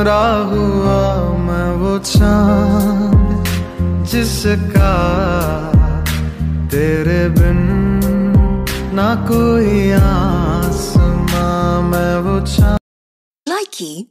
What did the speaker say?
गुमराह हुआ मैं वो चांद जिसका तेरे बिन ना कोई आसमां। मैं वो चांद। Likey